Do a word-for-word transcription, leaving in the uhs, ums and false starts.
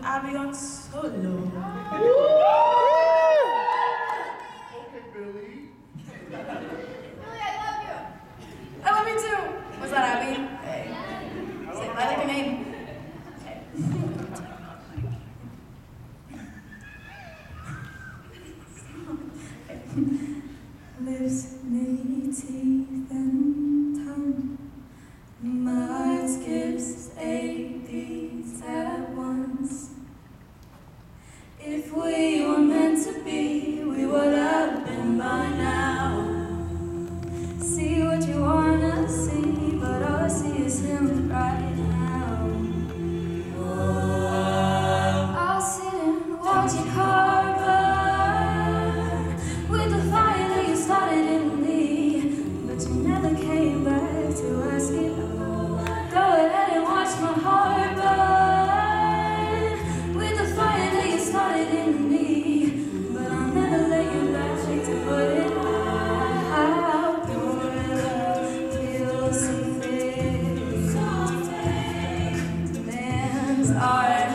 Abby on solo. Okay, Billy. Billy, I love you. I love you too. Was that Abby? Hey. Say, I like your name. Okay. Lips, knee, teeth, and tongue. My heart skips eight beats at once. If we were meant to be, we would have been by now. See what you wanna see, but all I see is him right now. I'll sit and watch your car burn with the fire that you started in me, but you never came back to ask it. Go ahead and watch my heart burn with the fire that you started in me, but I'll never let you back to put it out. Your love feels so fake. Man's art.